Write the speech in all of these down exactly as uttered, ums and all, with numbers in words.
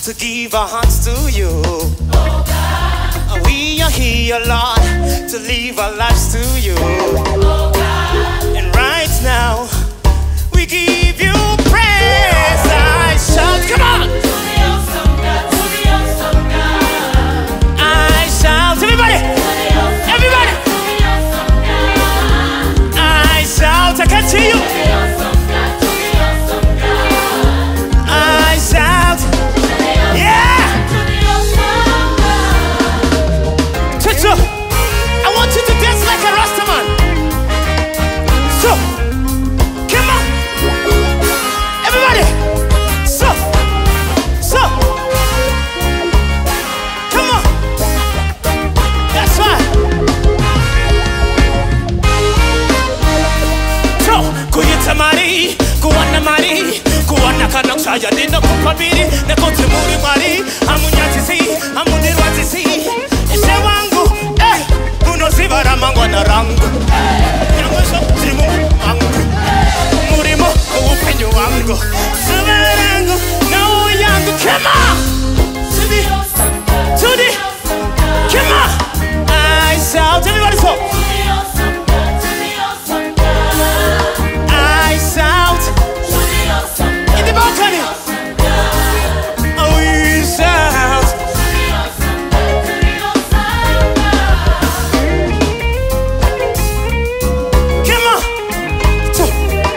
to give our hearts to you. Oh God. We are here, Lord, to live our lives to you. Oh God. And right now, we give you praise. I shout, come on! To the awesome God, to the awesome God. I shout, everybody! To the awesome everybody! God, to the awesome God. I shout, I can see you! To the awesome God, to the awesome God. I shout, yeah! To the awesome God. Touch up! I want you to dance like a Rastaman. So, come on! Everybody! So, so, come on! That's right! So, kuyita mari, kuwana mari, kuwana kanaksaya dina kupabiri, nekote muri mari, amunyatisi, amunirwatisi, ise wangu, eh, uno zivara mangwa na rangu, nyangosho zimu wangu, murimo upenyo wangu, subarangu, na uyangu, come on! To the, to the, come on! I shout, everybody so! I shout, in the balcony, oh, we shout, come on, so,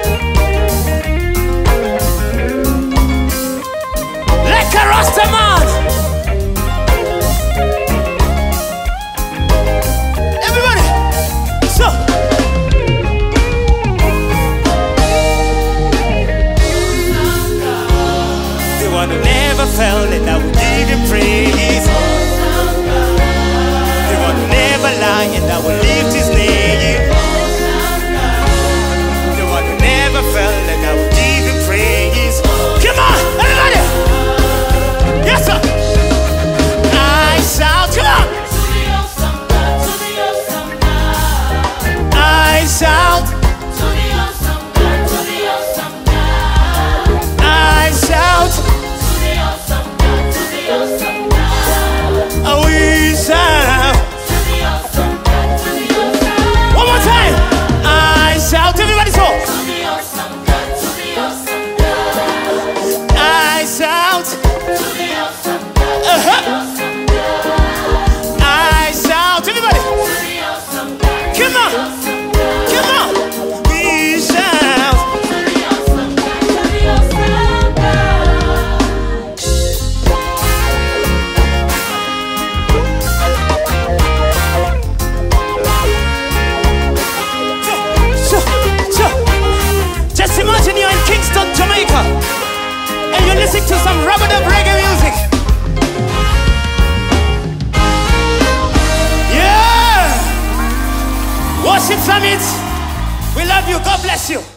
like a Rastaman, everybody, so. The one who never fell and I will give him praise. The one who never lied and I will lift his name. The one who never fell and I will give him praise. Come on, everybody! Yes, sir! I shout, come on! I shout, I shout, oh, we shout. One more time. I shout, everybody so. I shout. Uh-huh. I shout, everybody. Come on. Come on. We shout. So, so, just imagine you're in Kingston, Jamaica, and you're listening to some rub-a-dub reggae music. Yeah! Worship Summit, we love you. God bless you.